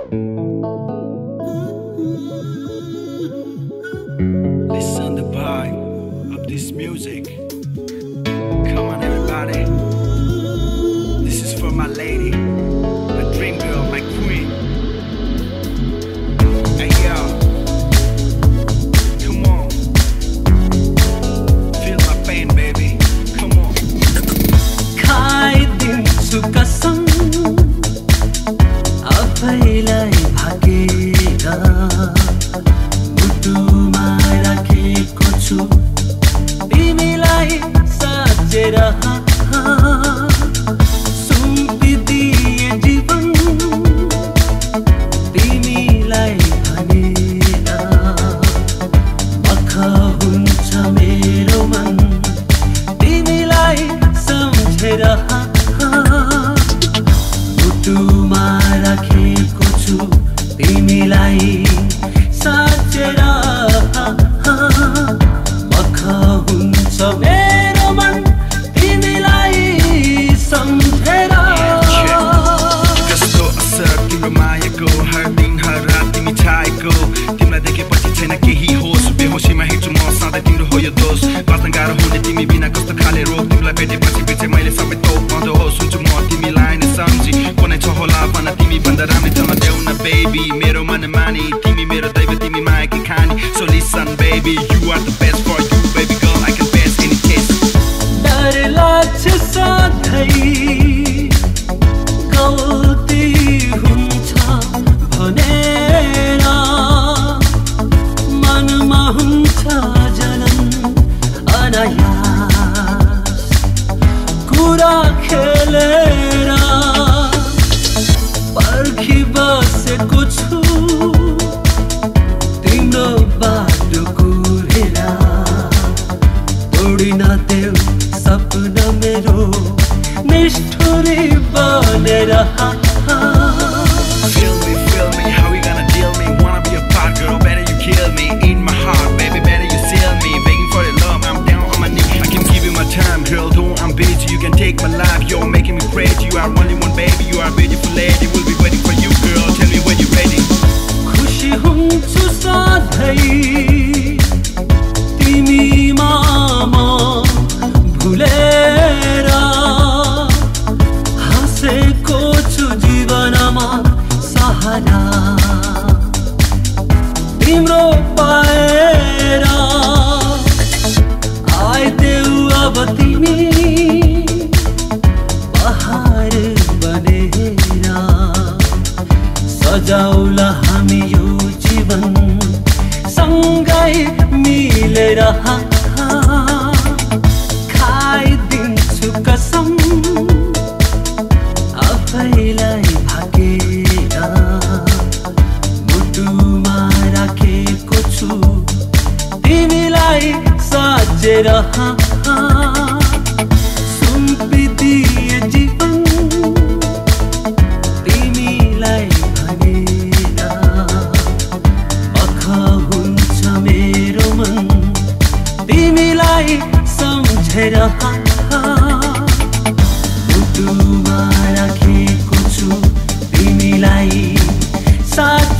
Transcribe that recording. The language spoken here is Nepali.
Listen the vibe of this music. Come on everybody. This is for my lady, my dream girl, my queen. Hey yo, come on. Feel my pain baby. Come on. खाइदिन्छु कसम आफैलाई भागेर मुटुमा राखेको छु तिमीलाई साँचेर सुम्पिदिए जीवन तिमीलाई भनेर मख हुन्छ मेरो मन तिमीलाई सम्झेर मुटुमा राखेको छु तिमीलाई साँचेर मख हुन्छ मेरो मन तिमीलाई सम्झेर कस्तो असर तिम्रो मायाको हर दिन हर रात तिमी छाएको तिमीलाई देखेपछि छैन केही होस बेहोसीमा हिँड्छु म सधैँ तिम्रो हो यो दोष बाँच्न गाह्रो हुने तिमी बिना कस्तो खाले रोग तिमीलाई भेटेपछि पछि मैले सबै तोप बन्द हो सुन्छु म तिमीलाई नै सम्झी कुनै छ होला भन तिमी भन्दा राम्रै चल्न देऊ न बेबी मेरो मन मानी तिमी मेरो दैव तिमी मायाकी खानी so listen baby you are the best for you baby girl I can pass any test डर लाग्छ सधैँ गल्ती हुन्छ भनेर मनमा हुन्छ जलन अनायास कुरा खेलेर पर्खी बसेको छु तिम्रो बाटो कुरेर तोडिन देऊ सपना मेरो निष्ठुरी बनेर Feel me, how we gonna deal me? Wanna be a part, girl, better you kill me. In my heart, baby, better you seal me. Begging for your love, I'm down on my knees. I can give you my time, girl, though I'm busy. You can take my life, you're making me crazy. You are only one baby, you are a beautiful lady. We'll be waiting for you, girl, tell me when you're ready. खुशी हुन्छु सधैँ तिमीमा म भुलेर हाँसेको छु जीवनमा सहारा तिम्रो पाएर आइदेऊ अब तिमी बहार बनेर सजाउला हामी यो जीवन सँगै मिलेर खाइदिन्छु कसम आफैलाई भागेर मुटुमा राखेको छु तिमीलाई साँचेर सुम्पिदिए जीवन तिमीलाई भनेर मख हुन्छ मेरो मन तिमीलाई सम्झेर मुटुमा राखेको छु तिमीलाई साथ